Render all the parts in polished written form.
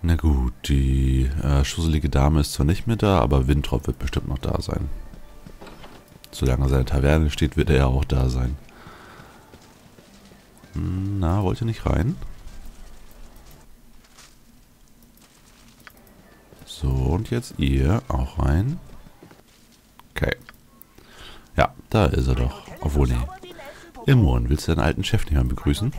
Na gut, die schusselige Dame ist zwar nicht mehr da, aber Wintrop wird bestimmt noch da sein. Solange seine Taverne steht, wird er ja auch da sein. Na, wollt ihr nicht rein? So, und jetzt ihr auch rein. Okay. Ja, da ist er doch. Obwohl, nee. Immun, willst du deinen alten Chef nicht mehr begrüßen?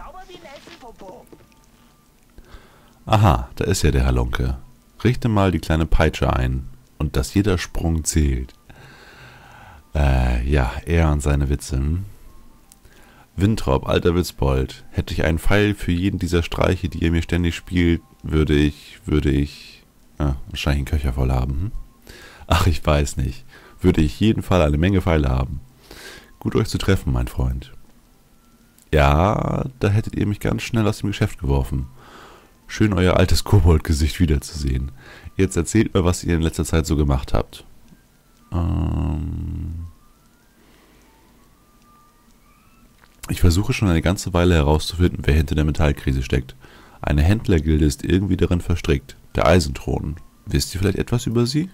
Aha, da ist ja der Halunke. Richte mal die kleine Peitsche ein. Und dass jeder Sprung zählt. Ja, er und seine Witze. Wintrop, alter Witzbold. Hätte ich einen Pfeil für jeden dieser Streiche, die ihr mir ständig spielt, würde ich, wahrscheinlich einen Köcher voll haben. Ach, ich weiß nicht. Würde ich jeden Fall eine Menge Pfeile haben. Gut euch zu treffen, mein Freund. Ja, da hättet ihr mich ganz schnell aus dem Geschäft geworfen. Schön euer altes Koboldgesicht wiederzusehen. Jetzt erzählt mir, was ihr in letzter Zeit so gemacht habt. Ich versuche schon eine ganze Weile herauszufinden, wer hinter der Metallkrise steckt. Eine Händlergilde ist irgendwie darin verstrickt. Der Eisenthron. Wisst ihr vielleicht etwas über sie?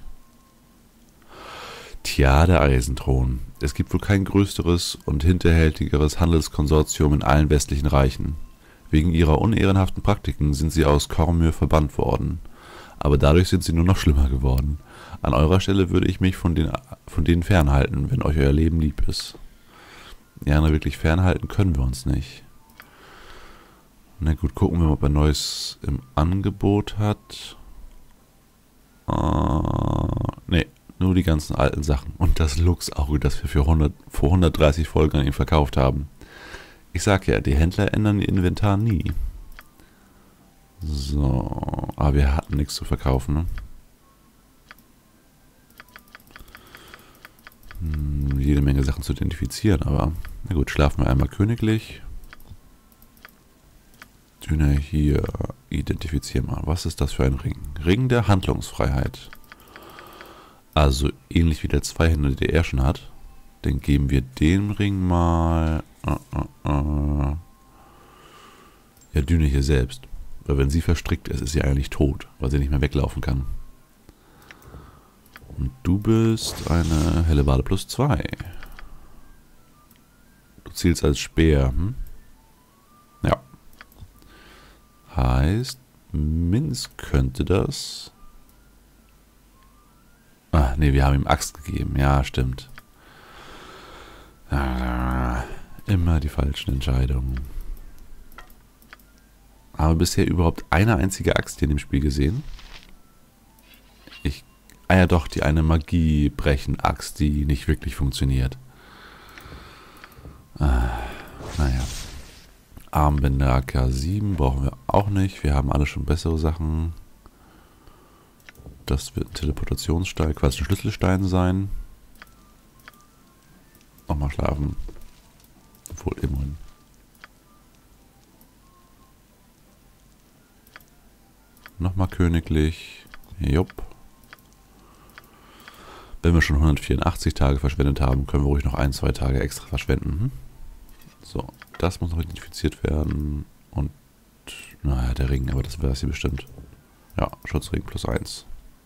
Tja, der Eisenthron. Es gibt wohl kein größeres und hinterhältigeres Handelskonsortium in allen westlichen Reichen. Wegen ihrer unehrenhaften Praktiken sind sie aus Cormyr verbannt worden. Aber dadurch sind sie nur noch schlimmer geworden. An eurer Stelle würde ich mich von denen fernhalten, wenn euch euer Leben lieb ist. Ja, na wirklich fernhalten können wir uns nicht. Na gut, gucken wir mal, ob er Neues im Angebot hat. Nee, nur die ganzen alten Sachen. Und das Luchsauge, das wir vor 130 Folgen an ihn verkauft haben. Ich sag ja, die Händler ändern ihr Inventar nie. So, aber wir hatten nichts zu verkaufen, ne? Jede Menge Sachen zu identifizieren, aber na gut, schlafen wir einmal königlich. Dünner hier, identifizieren mal. Was ist das für ein Ring? Ring der Handlungsfreiheit. Also ähnlich wie der Zweihänder, der er schon hat. Dann geben wir dem Ring mal ja, Düne hier selbst. Weil wenn sie verstrickt ist, ist sie eigentlich tot, weil sie nicht mehr weglaufen kann. Und du bist eine Hellebarde +2. Du zielst als Speer, hm? Ja. Heißt, Minz könnte das... Ah, nee, wir haben ihm Axt gegeben. Ja, stimmt. Immer die falschen Entscheidungen. Haben wir bisher überhaupt eine einzige Axt hier in dem Spiel gesehen? Ah ja doch, die eine Magie-Brechen-Axt, die nicht wirklich funktioniert. Naja. Armbänder AK7 brauchen wir auch nicht. Wir haben alle schon bessere Sachen. Das wird ein Teleportationsstein, quasi ein Schlüsselstein sein. Nochmal schlafen. Obwohl, immerhin. Nochmal königlich. Jupp. Wenn wir schon 184 Tage verschwendet haben, können wir ruhig noch 1-2 Tage extra verschwenden. So, das muss noch identifiziert werden. Und, naja, der Ring, aber das wäre das hier bestimmt. Ja, Schutzring +1.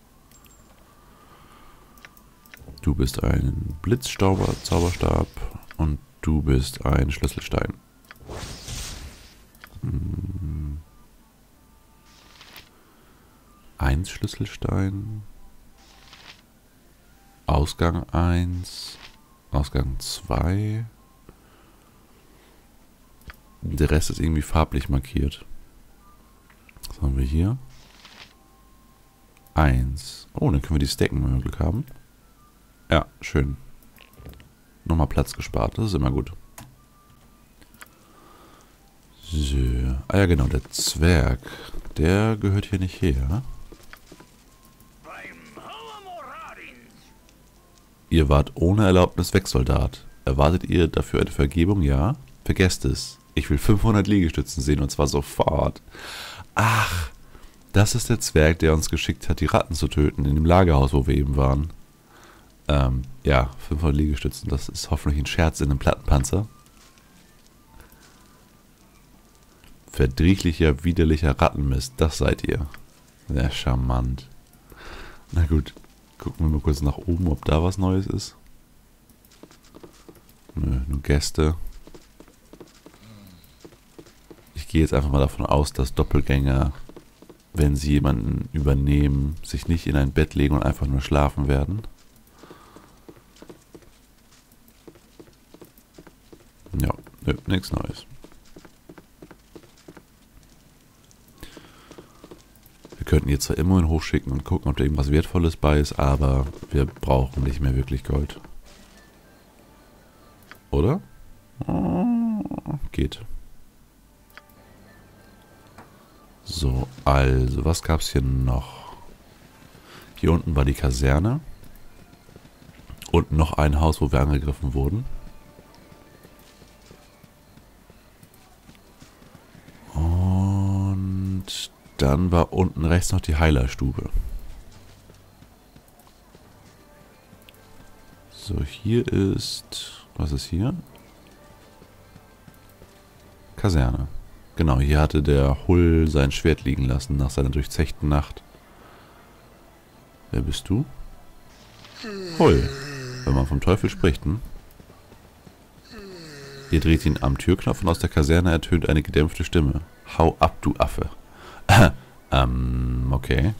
Du bist ein Blitzzauberstab und du bist ein Schlüsselstein. Eins Schlüsselstein. Ausgang 1. Ausgang 2. Der Rest ist irgendwie farblich markiert. Was haben wir hier? 1. Oh, dann können wir die stacken, wenn wir Glück haben. Ja, schön. Nochmal Platz gespart, das ist immer gut. So. Ah ja, genau, der Zwerg. Der gehört hier nicht her. Ihr wart ohne Erlaubnis Wegsoldat. Erwartet ihr dafür eine Vergebung? Ja? Vergesst es. Ich will 500 Liegestützen sehen und zwar sofort. Ach, das ist der Zwerg, der uns geschickt hat, die Ratten zu töten in dem Lagerhaus, wo wir eben waren. Ja, 500 Liegestützen, das ist hoffentlich ein Scherz in einem Plattenpanzer. Verdrießlicher, widerlicher Rattenmist, das seid ihr. Sehr charmant. Na gut, gucken wir mal kurz nach oben, ob da was Neues ist. Nö, nur Gäste. Ich gehe jetzt einfach mal davon aus, dass Doppelgänger, wenn sie jemanden übernehmen, sich nicht in ein Bett legen und einfach nur schlafen werden. Ja, nö, nichts Neues. Wir könnten jetzt zwar immerhin hochschicken und gucken, ob da irgendwas Wertvolles bei ist, aber wir brauchen nicht mehr wirklich Gold. Oder? Geht. So, also, was gab es hier noch? Hier unten war die Kaserne. Und noch ein Haus, wo wir angegriffen wurden. Und dann war unten rechts noch die Heilerstube. So, hier ist... Was ist hier? Kaserne. Genau, hier hatte der Hull sein Schwert liegen lassen nach seiner durchzechten Nacht. Wer bist du? Hull. Wenn man vom Teufel spricht, hm? Ihr dreht ihn am Türknopf und aus der Kaserne ertönt eine gedämpfte Stimme. Hau ab, du Affe. Okay.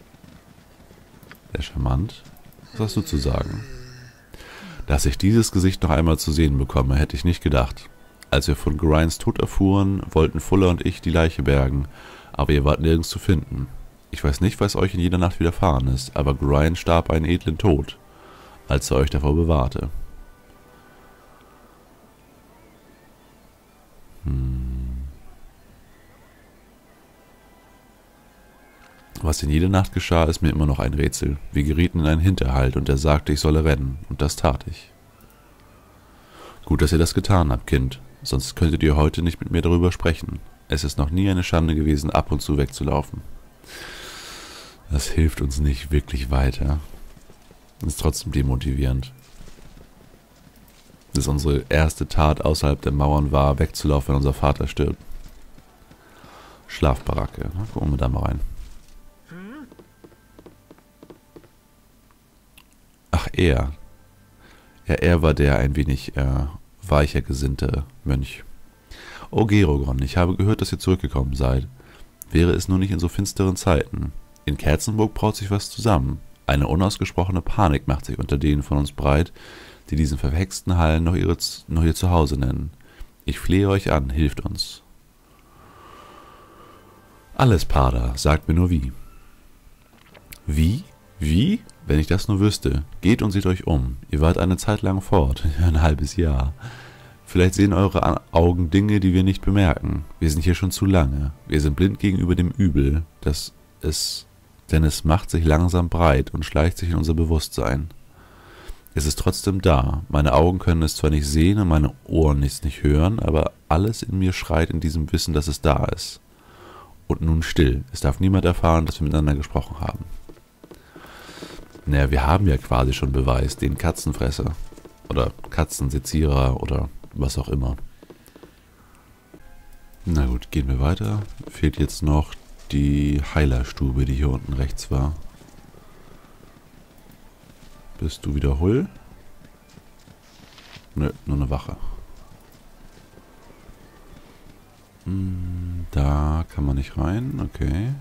Sehr charmant. Was hast du zu sagen? Dass ich dieses Gesicht noch einmal zu sehen bekomme, hätte ich nicht gedacht. Als wir von Grinds Tod erfuhren, wollten Fuller und ich die Leiche bergen, aber ihr wart nirgends zu finden. Ich weiß nicht, was euch in jeder Nacht widerfahren ist, aber Grind starb einen edlen Tod, als er euch davor bewahrte. Was in jeder Nacht geschah, ist mir immer noch ein Rätsel. Wir gerieten in einen Hinterhalt und er sagte, ich solle rennen. Und das tat ich. Gut, dass ihr das getan habt, Kind. Sonst könntet ihr heute nicht mit mir darüber sprechen. Es ist noch nie eine Schande gewesen, ab und zu wegzulaufen. Das hilft uns nicht wirklich weiter. Ist trotzdem demotivierend. Dass unsere erste Tat außerhalb der Mauern war, wegzulaufen, wenn unser Vater stirbt. Schlafbaracke. Na, gucken wir da mal rein. Ach, er. Ja, er war der ein wenig weicher gesinnte Mönch. O Gerogon, ich habe gehört, dass ihr zurückgekommen seid. Wäre es nur nicht in so finsteren Zeiten. In Kerzenburg braut sich was zusammen. Eine unausgesprochene Panik macht sich unter denen von uns breit, die diesen verhexten Hallen noch ihr Zuhause nennen. Ich flehe euch an, hilft uns. Alles, Pader, sagt mir nur wie. Wie? Wie? Wenn ich das nur wüsste. Geht und seht euch um. Ihr wart eine Zeit lang fort. Ein halbes Jahr. Vielleicht sehen eure Augen Dinge, die wir nicht bemerken. Wir sind hier schon zu lange. Wir sind blind gegenüber dem Übel, denn es macht sich langsam breit und schleicht sich in unser Bewusstsein. Es ist trotzdem da. Meine Augen können es zwar nicht sehen und meine Ohren es nicht hören, aber alles in mir schreit in diesem Wissen, dass es da ist. Und nun still. Es darf niemand erfahren, dass wir miteinander gesprochen haben. Naja, wir haben ja quasi schon Beweis, den Katzenfresser. Oder Katzensezierer oder was auch immer. Na gut, gehen wir weiter. Fehlt jetzt noch die Heilerstube, die hier unten rechts war. Bist du wieder Hull? Nö, nur eine Wache. Da kann man nicht rein, okay.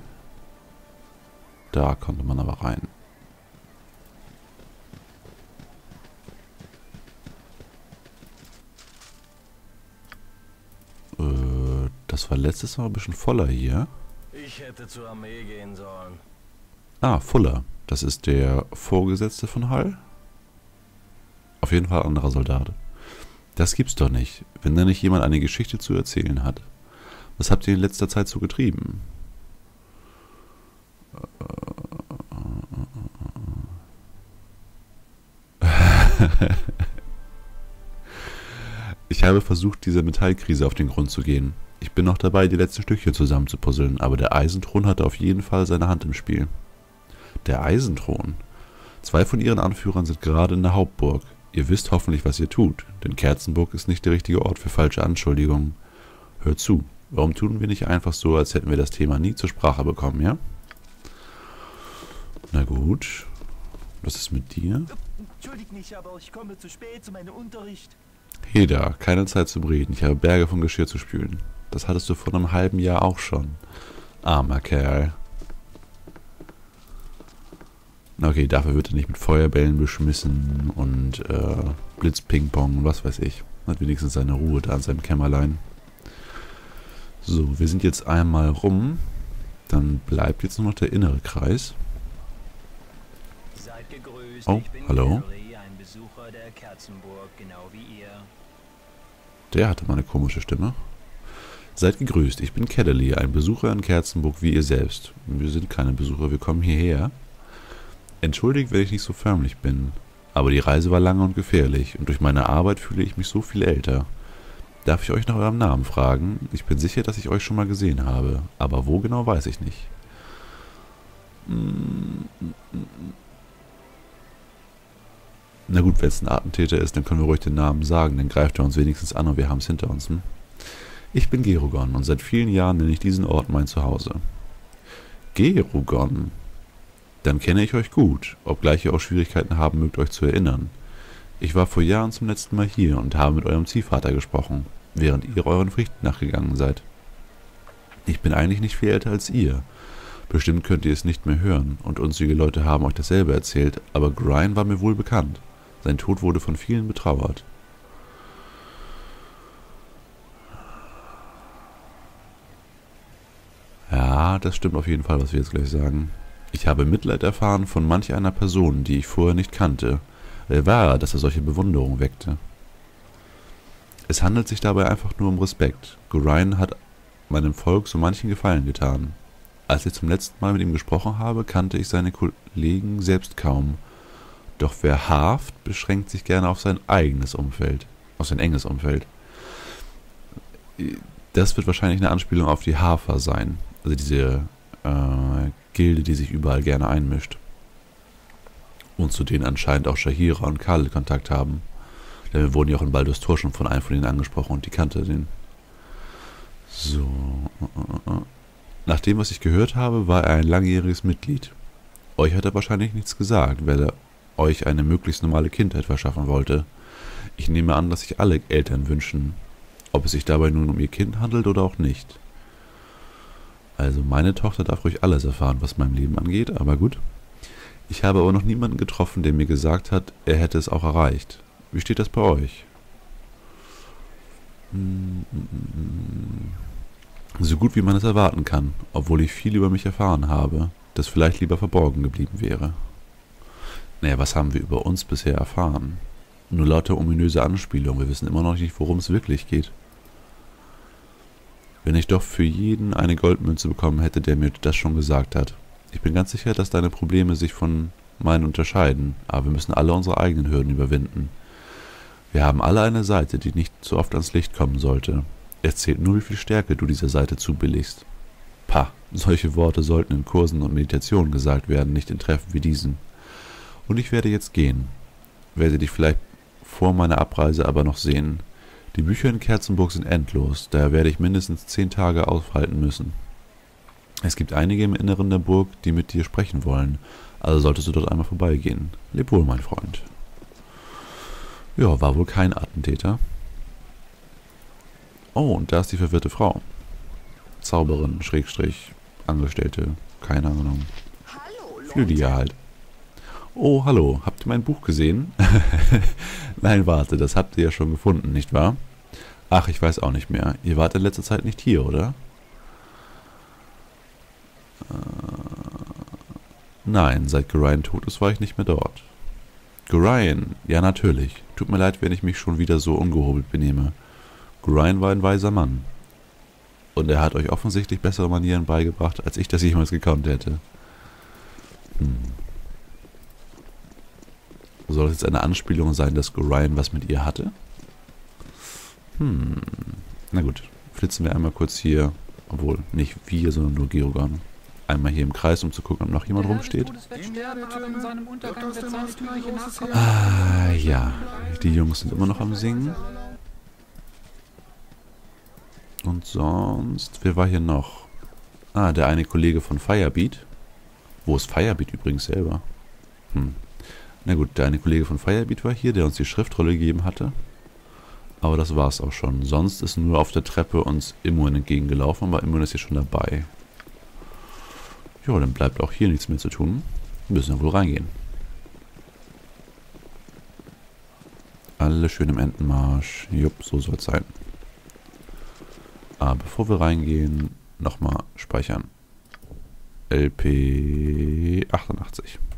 Da konnte man aber rein. Das war letztes Mal ein bisschen voller hier. Ich hätte zur Armee gehen sollen. Ah, Fuller. Das ist der Vorgesetzte von Hull? Auf jeden Fall ein anderer Soldat. Das gibt's doch nicht, wenn da nicht jemand eine Geschichte zu erzählen hat. Was habt ihr in letzter Zeit so getrieben? Ich habe versucht, dieser Metallkrise auf den Grund zu gehen. Ich bin noch dabei, die letzten Stückchen zusammenzupuzzeln, aber der Eisenthron hatte auf jeden Fall seine Hand im Spiel. Der Eisenthron? 2 von ihren Anführern sind gerade in der Hauptburg. Ihr wisst hoffentlich, was ihr tut, denn Kerzenburg ist nicht der richtige Ort für falsche Anschuldigungen. Hört zu, warum tun wir nicht einfach so, als hätten wir das Thema nie zur Sprache bekommen, ja? Na gut. Was ist mit dir? Entschuldigt mich, aber ich komme zu spät zu meinem Unterricht. Heda, keine Zeit zum Reden. Ich habe Berge von Geschirr zu spülen. Das hattest du vor einem halben Jahr auch schon. Armer Kerl. Okay, dafür wird er nicht mit Feuerbällen beschmissen und Blitzpingpong und was weiß ich. Hat wenigstens seine Ruhe da in seinem Kämmerlein. So, wir sind jetzt einmal rum. Dann bleibt jetzt nur noch der innere Kreis. Seid gegrüßt, Oh, ich bin hallo. Gary, ein Besucher der Kerzenburg, genau wie ihr. Der hatte mal eine komische Stimme. Seid gegrüßt, ich bin Kedderly, ein Besucher in Kerzenburg wie ihr selbst. Wir sind keine Besucher, wir kommen hierher. Entschuldigt, wenn ich nicht so förmlich bin. Aber die Reise war lange und gefährlich und durch meine Arbeit fühle ich mich so viel älter. Darf ich euch nach eurem Namen fragen? Ich bin sicher, dass ich euch schon mal gesehen habe, aber wo genau weiß ich nicht. Na gut, wenn es ein Attentäter ist, dann können wir ruhig den Namen sagen, dann greift er uns wenigstens an und wir haben es hinter uns. Ich bin Gerugon und seit vielen Jahren nenne ich diesen Ort mein Zuhause. Gerugon? Dann kenne ich euch gut, obgleich ihr auch Schwierigkeiten haben mögt, euch zu erinnern. Ich war vor Jahren zum letzten Mal hier und habe mit eurem Ziehvater gesprochen, während ihr euren Pflichten nachgegangen seid. Ich bin eigentlich nicht viel älter als ihr. Bestimmt könnt ihr es nicht mehr hören, und unzählige Leute haben euch dasselbe erzählt, aber Grine war mir wohl bekannt. Sein Tod wurde von vielen betrauert. Ja, das stimmt auf jeden Fall, was wir jetzt gleich sagen. Ich habe Mitleid erfahren von manch einer Person, die ich vorher nicht kannte. Wer war er, dass er solche Bewunderung weckte? Es handelt sich dabei einfach nur um Respekt. Gurine hat meinem Volk so manchen Gefallen getan. Als ich zum letzten Mal mit ihm gesprochen habe, kannte ich seine Kollegen selbst kaum. Doch wer haft, beschränkt sich gerne auf sein eigenes Umfeld, auf sein enges Umfeld. Das wird wahrscheinlich eine Anspielung auf die Hafer sein. Also diese Gilde, die sich überall gerne einmischt. Und zu denen anscheinend auch Shahira und Khaled Kontakt haben. Denn wir wurden ja auch in Baldur's Tor schon von einem von denen angesprochen und die kannte den. So. Nach dem, was ich gehört habe, war er ein langjähriges Mitglied. Euch hat er wahrscheinlich nichts gesagt, weil er euch eine möglichst normale Kindheit verschaffen wollte. Ich nehme an, dass sich alle Eltern wünschen, ob es sich dabei nun um ihr Kind handelt oder auch nicht. Also meine Tochter darf ruhig alles erfahren, was mein Leben angeht, aber gut. Ich habe aber noch niemanden getroffen, der mir gesagt hat, er hätte es auch erreicht. Wie steht das bei euch? So gut wie man es erwarten kann, obwohl ich viel über mich erfahren habe, das vielleicht lieber verborgen geblieben wäre. Naja, was haben wir über uns bisher erfahren? Nur lauter ominöse Anspielungen, wir wissen immer noch nicht, worum es wirklich geht. Wenn ich doch für jeden eine Goldmünze bekommen hätte, der mir das schon gesagt hat. Ich bin ganz sicher, dass deine Probleme sich von meinen unterscheiden, aber wir müssen alle unsere eigenen Hürden überwinden. Wir haben alle eine Seite, die nicht so oft ans Licht kommen sollte. Es zählt nur, wie viel Stärke du dieser Seite zubilligst. Pah, solche Worte sollten in Kursen und Meditationen gesagt werden, nicht in Treffen wie diesen. Und ich werde jetzt gehen. Werde dich vielleicht vor meiner Abreise aber noch sehen. Die Bücher in Kerzenburg sind endlos, daher werde ich mindestens 10 Tage aufhalten müssen. Es gibt einige im Inneren der Burg, die mit dir sprechen wollen, also solltest du dort einmal vorbeigehen. Leb wohl, mein Freund. Ja, war wohl kein Attentäter. Oh, und da ist die verwirrte Frau. Zauberin, Schrägstrich, Angestellte, keine Ahnung. Flydia halt. Oh, hallo, habt ihr mein Buch gesehen? Nein, warte, das habt ihr ja schon gefunden, nicht wahr? Ach, ich weiß auch nicht mehr. Ihr wart in letzter Zeit nicht hier, oder? Nein, seit Gurine tot ist, war ich nicht mehr dort. Gurine, ja natürlich. Tut mir leid, wenn ich mich schon wieder so ungehobelt benehme. Gurine war ein weiser Mann. Und er hat euch offensichtlich bessere Manieren beigebracht, als ich das jemals gekonnt hätte. Soll es jetzt eine Anspielung sein, dass Gurine was mit ihr hatte? Na gut, flitzen wir einmal kurz hier, obwohl nicht wir, sondern nur Gerugon. Einmal hier im Kreis, um zu gucken, ob noch jemand rumsteht. Ah, ja. Die Jungs sind immer noch am Singen. Und sonst, wer war hier noch? Ah, der eine Kollege von Firebeat. Wo ist Firebeat übrigens selber? Na gut, der eine Kollege von Firebeat war hier, der uns die Schriftrolle gegeben hatte. Aber das war's auch schon. Sonst ist nur auf der Treppe uns Immun entgegengelaufen, aber Immun ist hier schon dabei. Jo, dann bleibt auch hier nichts mehr zu tun. Müssen wir wohl reingehen. Alle schön im Entenmarsch. Jupp, so soll's sein. Aber bevor wir reingehen, nochmal speichern. LP 88.